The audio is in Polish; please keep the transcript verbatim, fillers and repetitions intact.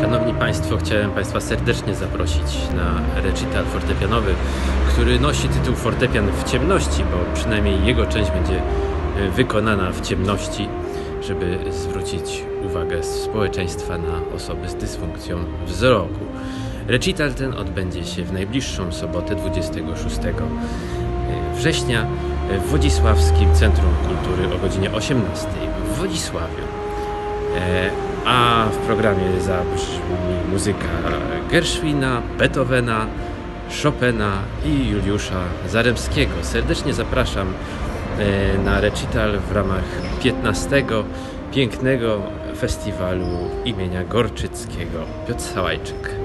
Szanowni Państwo, chciałem Państwa serdecznie zaprosić na recital fortepianowy, który nosi tytuł Fortepian w ciemności, bo przynajmniej jego część będzie wykonana w ciemności, żeby zwrócić uwagę społeczeństwa na osoby z dysfunkcją wzroku. Recital ten odbędzie się w najbliższą sobotę, dwudziestego szóstego września, w Wodzisławskim Centrum Kultury o godzinie osiemnastej w Wodzisławiu. A w programie zabrzmi muzyka Gershwina, Beethovena, Chopina i Juliusza Zaremskiego. Serdecznie zapraszam na recital w ramach piętnastego pięknego festiwalu imienia Gorczyckiego. Piotr Sałajczyk.